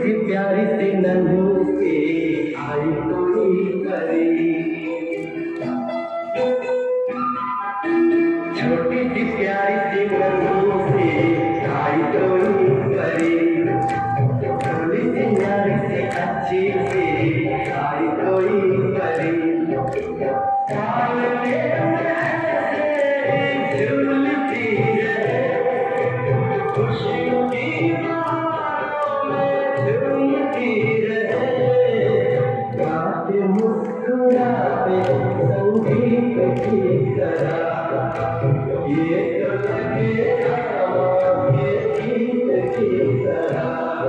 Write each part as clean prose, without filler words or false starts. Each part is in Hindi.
सी प्यारी सी नन्ही पे आई कोई परी, छोटी सी प्यारी सी नन्ही पे आई कोई परी, थोड़ी सी प्यारी सी अच्छी सी आई कोई परी, झूलती रहे खुशियों की मुस्कुराते संगीत की तरह, ये तो लगे ये गीत की तरह।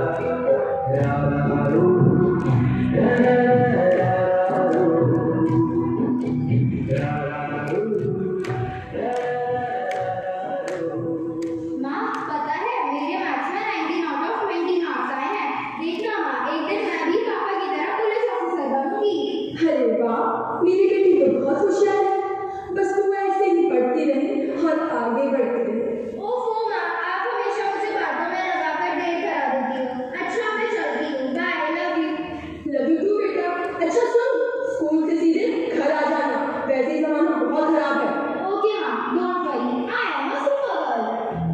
माँ पता है मेरे मैथ्स में 19 आउट ऑफ 20 मार्क्स आए हैं। देखना माँ, एक दिन मैं भी पापा की तरह पुलिस ऑफिसर बनूंगी। अरे वाह, मेरी बेटी तो बहुत होशियार है। बस वो ऐसे ही पढ़ती रहे और आगे बढ़ती रहे। ओफो माँ, आप हमेशा मुझे बातों में लगाकर देर करा देती हो। अच्छा मैं चलती हूँ, bye, love you. Love you too बेटा। अच्छा सुन, स्कूल से सीधे घर आ जाना, वैसे ही जमाना बहुत खराब है। ओके माँ, don't worry, I am a super girl.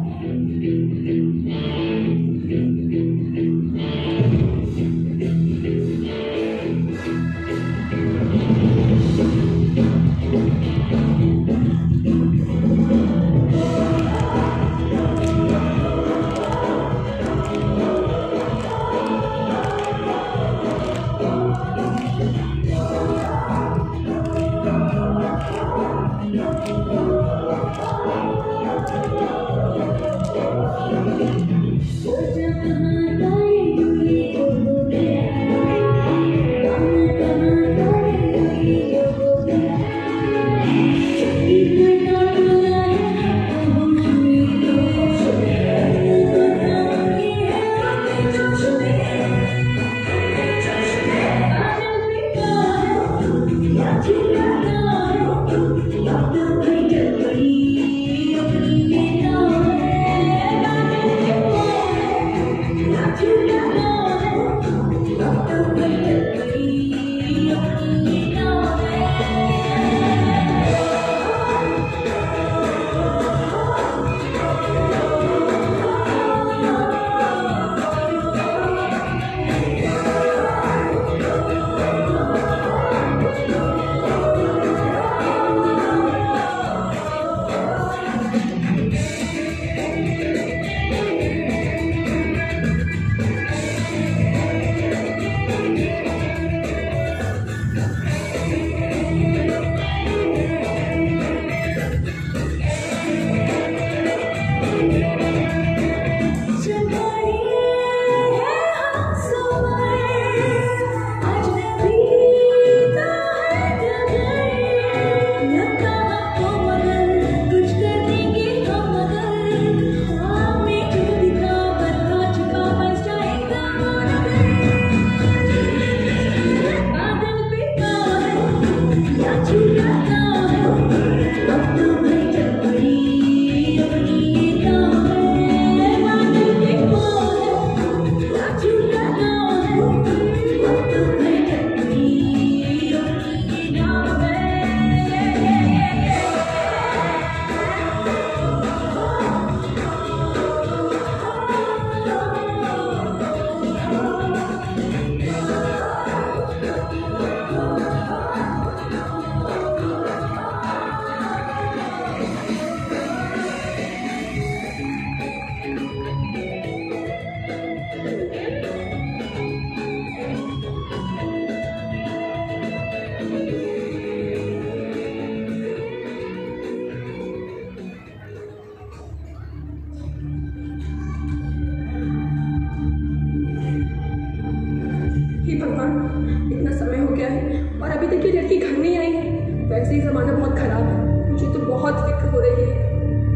वैसे ही ज़माना बहुत ख़राब है, मुझे तो बहुत फिक्र हो रही है।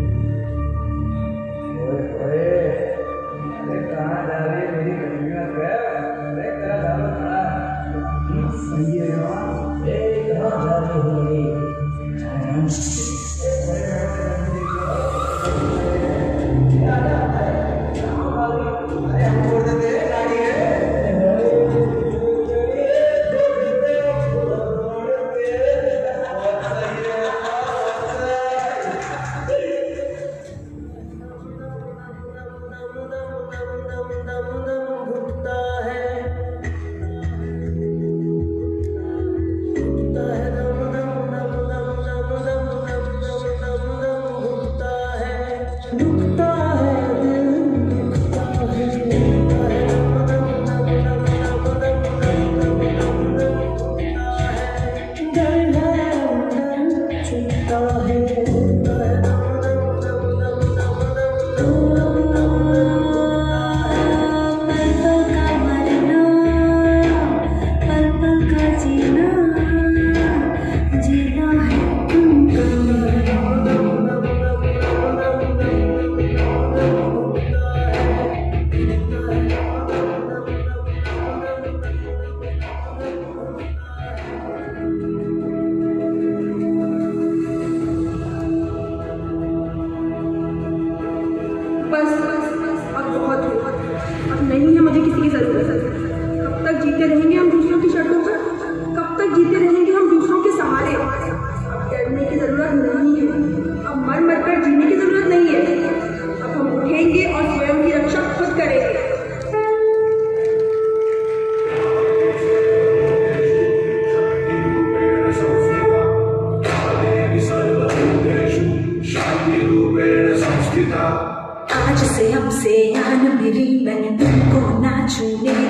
कहाँ जा रही है मेरी कन्या? तेरा दादा खड़ा सही है यार, कहाँ जा रही है? छोड़ देते गाड़ी है। छोड़े